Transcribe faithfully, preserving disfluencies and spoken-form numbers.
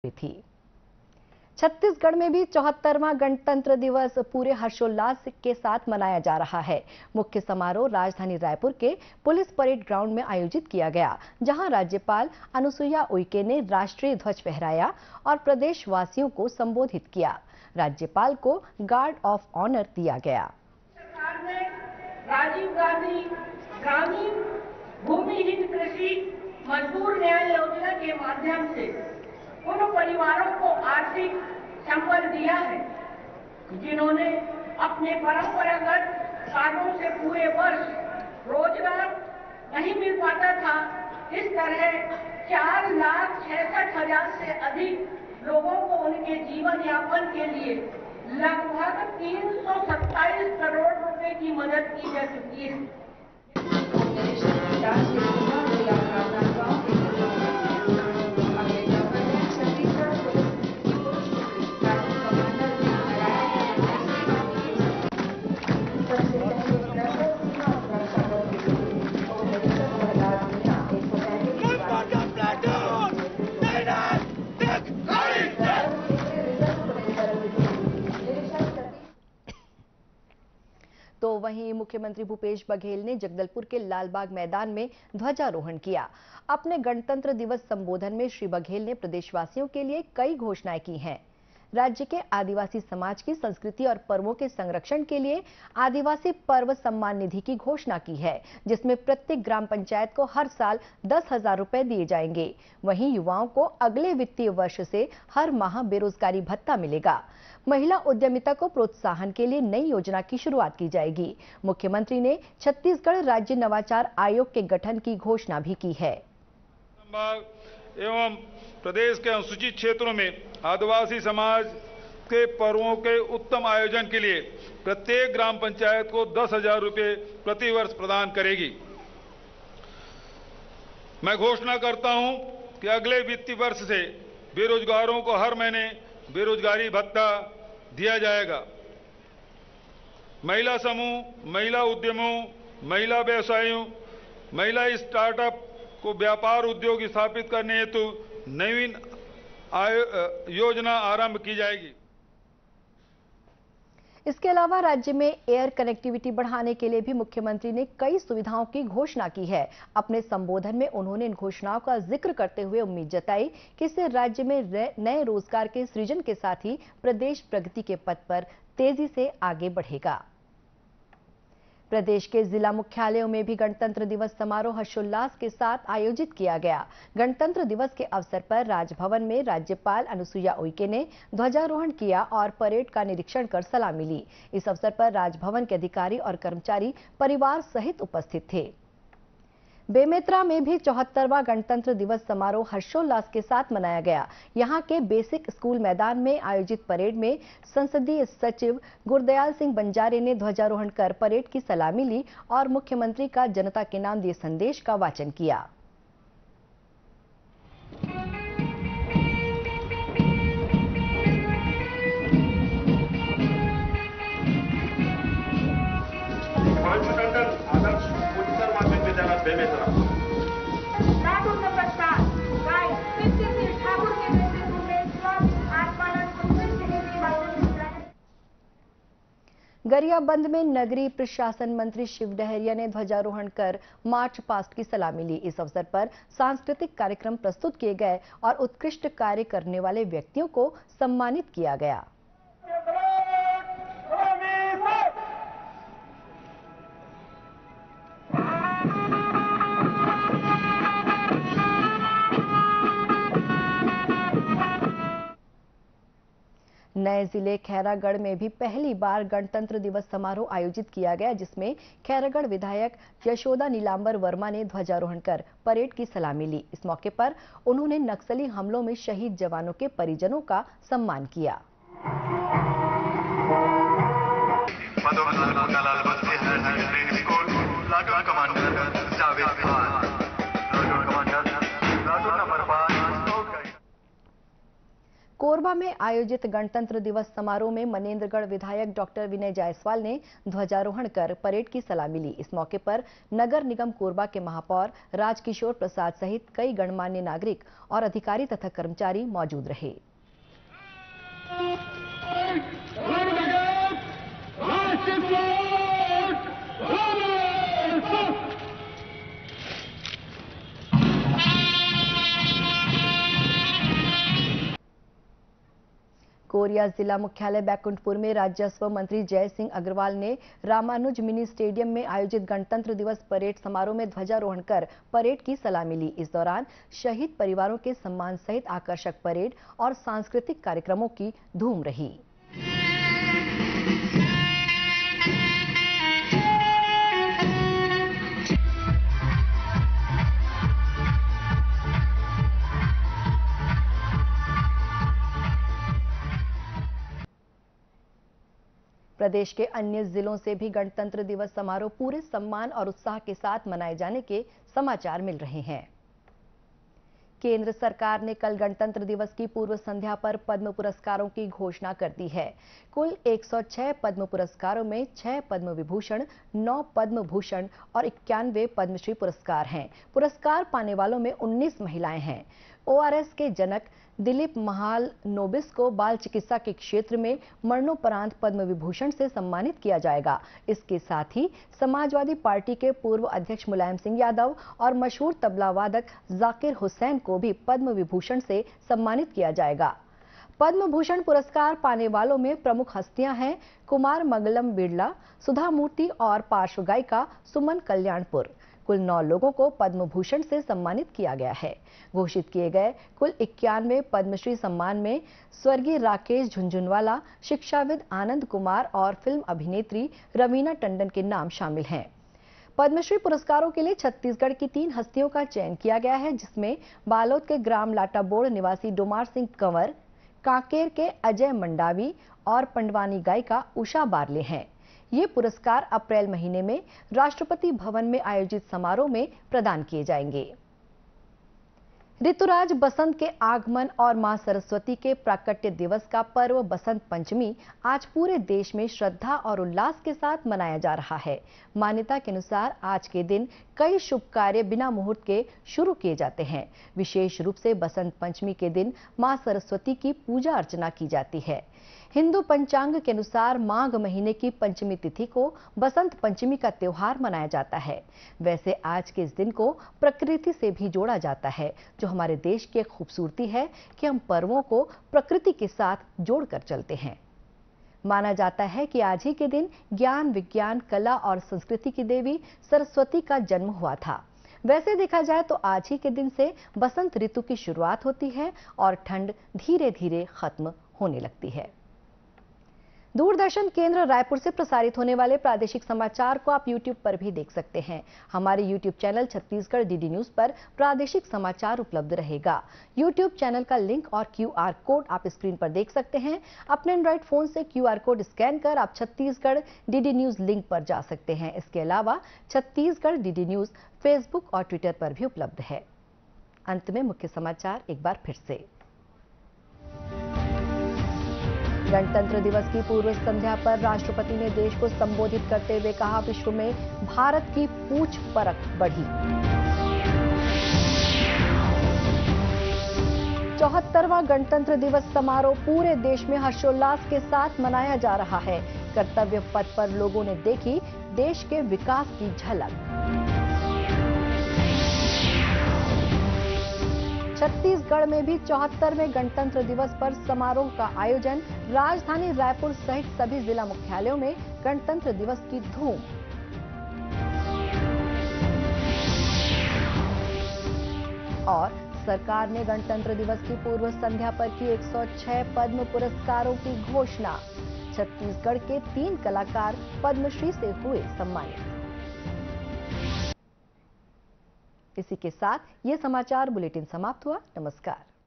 थी। छत्तीसगढ़ में भी चौहत्तरवां गणतंत्र दिवस पूरे हर्षोल्लास के साथ मनाया जा रहा है। मुख्य समारोह राजधानी रायपुर के पुलिस परेड ग्राउंड में आयोजित किया गया, जहां राज्यपाल अनुसुईया उइके ने राष्ट्रीय ध्वज फहराया और प्रदेशवासियों को संबोधित किया। राज्यपाल को गार्ड ऑफ ऑनर दिया गया। सरकार ने राजीव गांधी ग्रामीण भूमिहीन कृषि मजदूर न्याय योजना के माध्यम से उन परिवारों को आर्थिक संबल दिया है जिन्होंने अपने परंपरागत साधनों से पूरे वर्ष रोजगार नहीं मिल पाता था। इस तरह चार लाख छियासठ हजार से अधिक लोगों को उनके जीवन यापन के लिए लगभग तीन सौ सत्ताईस करोड़ रुपए की मदद की जा चुकी है। तो वहीं मुख्यमंत्री भूपेश बघेल ने जगदलपुर के लालबाग मैदान में ध्वजारोहण किया। अपने गणतंत्र दिवस संबोधन में श्री बघेल ने प्रदेशवासियों के लिए कई घोषणाएं की हैं। राज्य के आदिवासी समाज की संस्कृति और पर्वों के संरक्षण के लिए आदिवासी पर्व सम्मान निधि की घोषणा की है, जिसमें प्रत्येक ग्राम पंचायत को हर साल दस हजार रुपए दिए जाएंगे। वहीं युवाओं को अगले वित्तीय वर्ष से हर माह बेरोजगारी भत्ता मिलेगा। महिला उद्यमिता को प्रोत्साहन के लिए नई योजना की शुरुआत की जाएगी। मुख्यमंत्री ने छत्तीसगढ़ राज्य नवाचार आयोग के गठन की घोषणा भी की है। एवं प्रदेश के अनुसूचित क्षेत्रों में आदिवासी समाज के पर्वों के उत्तम आयोजन के लिए प्रत्येक ग्राम पंचायत को दस हजार रुपये प्रति वर्ष प्रदान करेगी। मैं घोषणा करता हूं कि अगले वित्तीय वर्ष से बेरोजगारों को हर महीने बेरोजगारी भत्ता दिया जाएगा। महिला समूह, महिला उद्यमों, महिला व्यवसायियों, महिला स्टार्टअप को व्यापार उद्योग स्थापित करने हेतु नवीन योजना आरंभ की जाएगी। इसके अलावा राज्य में एयर कनेक्टिविटी बढ़ाने के लिए भी मुख्यमंत्री ने कई सुविधाओं की घोषणा की है। अपने संबोधन में उन्होंने इन घोषणाओं का जिक्र करते हुए उम्मीद जताई कि इससे राज्य में नए रोजगार के सृजन के साथ ही प्रदेश प्रगति के पथ पर तेजी से आगे बढ़ेगा। प्रदेश के जिला मुख्यालयों में भी गणतंत्र दिवस समारोह हर्षोल्लास के साथ आयोजित किया गया। गणतंत्र दिवस के अवसर पर राजभवन में राज्यपाल अनुसुईया उइके ने ध्वजारोहण किया और परेड का निरीक्षण कर सलामी ली। इस अवसर पर राजभवन के अधिकारी और कर्मचारी परिवार सहित उपस्थित थे। बेमेतरा में भी चौहत्तरवां गणतंत्र दिवस समारोह हर्षोल्लास के साथ मनाया गया। यहां के बेसिक स्कूल मैदान में आयोजित परेड में संसदीय सचिव गुरदयाल सिंह बंजारे ने ध्वजारोहण कर परेड की सलामी ली और मुख्यमंत्री का जनता के नाम दिए संदेश का वाचन किया। गरियाबंद में नगरीय प्रशासन मंत्री शिव डहरिया ने ध्वजारोहण कर मार्च पास्ट की सलामी ली। इस अवसर पर सांस्कृतिक कार्यक्रम प्रस्तुत किए गए और उत्कृष्ट कार्य करने वाले व्यक्तियों को सम्मानित किया गया। नए जिले खैरागढ़ में भी पहली बार गणतंत्र दिवस समारोह आयोजित किया गया, जिसमें खैरागढ़ विधायक यशोदा नीलांबर वर्मा ने ध्वजारोहण कर परेड की सलामी ली। इस मौके पर उन्होंने नक्सली हमलों में शहीद जवानों के परिजनों का सम्मान किया। कोरबा में आयोजित गणतंत्र दिवस समारोह में मनेन्द्रगढ़ विधायक डॉक्टर विनय जायसवाल ने ध्वजारोहण कर परेड की सलामी ली। इस मौके पर नगर निगम कोरबा के महापौर राजकिशोर प्रसाद सहित कई गणमान्य नागरिक और अधिकारी तथा कर्मचारी मौजूद रहे। कोरिया जिला मुख्यालय बैकुंठपुर में राजस्व मंत्री जय सिंह अग्रवाल ने रामानुज मिनी स्टेडियम में आयोजित गणतंत्र दिवस परेड समारोह में ध्वजारोहण कर परेड की सलामी ली। इस दौरान शहीद परिवारों के सम्मान सहित आकर्षक परेड और सांस्कृतिक कार्यक्रमों की धूम रही। प्रदेश के अन्य जिलों से भी गणतंत्र दिवस समारोह पूरे सम्मान और उत्साह के साथ मनाए जाने के समाचार मिल रहे हैं। केंद्र सरकार ने कल गणतंत्र दिवस की पूर्व संध्या पर पद्म पुरस्कारों की घोषणा कर दी है। कुल एक सौ छह पद्म पुरस्कारों में छह पद्म विभूषण, नौ पद्म भूषण और इक्यानवे पद्मश्री पुरस्कार हैं। पुरस्कार पाने वालों में उन्नीस महिलाएं हैं। ओआरएस के जनक दिलीप महाल नोबिस को बाल चिकित्सा के क्षेत्र में मरणोपरांत पद्म विभूषण से सम्मानित किया जाएगा। इसके साथ ही समाजवादी पार्टी के पूर्व अध्यक्ष मुलायम सिंह यादव और मशहूर तबला वादक जाकिर हुसैन को भी पद्म विभूषण से सम्मानित किया जाएगा। पद्म भूषण पुरस्कार पाने वालों में प्रमुख हस्तियां हैं कुमार मंगलम बिरला, सुधा मूर्ति और पार्श्व गायिका सुमन कल्याणपुर। कुल नौ लोगों को पद्म भूषण से सम्मानित किया गया है। घोषित किए गए कुल इक्यानवे पद्मश्री सम्मान में स्वर्गीय राकेश झुंझुनवाला, शिक्षाविद आनंद कुमार और फिल्म अभिनेत्री रवीना टंडन के नाम शामिल हैं। पद्मश्री पुरस्कारों के लिए छत्तीसगढ़ की तीन हस्तियों का चयन किया गया है, जिसमें बालोद के ग्राम लाटाबोड़ निवासी डोमार सिंह कंवर, कांकेर के अजय मंडावी और पंडवानी गायिका उषा बारले हैं। ये पुरस्कार अप्रैल महीने में राष्ट्रपति भवन में आयोजित समारोह में प्रदान किए जाएंगे। ऋतुराज बसंत के आगमन और मां सरस्वती के प्राकट्य दिवस का पर्व बसंत पंचमी आज पूरे देश में श्रद्धा और उल्लास के साथ मनाया जा रहा है। मान्यता के अनुसार आज के दिन कई शुभ कार्य बिना मुहूर्त के शुरू किए जाते हैं। विशेष रूप से बसंत पंचमी के दिन मां सरस्वती की पूजा अर्चना की जाती है। हिंदू पंचांग के अनुसार माघ महीने की पंचमी तिथि को बसंत पंचमी का त्योहार मनाया जाता है। वैसे आज के इस दिन को प्रकृति से भी जोड़ा जाता है, जो हमारे देश की एक खूबसूरती है कि हम पर्वों को प्रकृति के साथ जोड़कर चलते हैं। माना जाता है कि आज ही के दिन ज्ञान, विज्ञान, कला और संस्कृति की देवी सरस्वती का जन्म हुआ था। वैसे देखा जाए तो आज ही के दिन से बसंत ऋतु की शुरुआत होती है और ठंड धीरे धीरे खत्म होने लगती है। दूरदर्शन केंद्र रायपुर से प्रसारित होने वाले प्रादेशिक समाचार को आप यूट्यूब पर भी देख सकते हैं। हमारे YouTube channel Chhattisgarh DD news पर प्रादेशिक समाचार उपलब्ध रहेगा। यूट्यूब चैनल का लिंक और क्यूआर कोड आप स्क्रीन पर देख सकते हैं। अपने एंड्रॉइड फोन से क्यूआर कोड स्कैन कर आप छत्तीसगढ़ डीडी न्यूज लिंक पर जा सकते हैं। इसके अलावा छत्तीसगढ़ डीडी न्यूज फेसबुक और ट्विटर पर भी उपलब्ध है। अंत में मुख्य समाचार एक बार फिर से। गणतंत्र दिवस की पूर्व संध्या पर राष्ट्रपति ने देश को संबोधित करते हुए कहा, विश्व में भारत की पूछ परख बढ़ी। चौहत्तरवां गणतंत्र दिवस समारोह पूरे देश में हर्षोल्लास के साथ मनाया जा रहा है। कर्तव्य पथ पर लोगों ने देखी देश के विकास की झलक। छत्तीसगढ़ में भी चौहत्तरवें गणतंत्र दिवस पर समारोह का आयोजन। राजधानी रायपुर सहित सभी जिला मुख्यालयों में गणतंत्र दिवस की धूम। और सरकार ने गणतंत्र दिवस की पूर्व संध्या पर की एक सौ छह पद्म पुरस्कारों की घोषणा। छत्तीसगढ़ के तीन कलाकार पद्मश्री से हुए सम्मानित। इसी के साथ ये समाचार बुलेटिन समाप्त हुआ। नमस्कार।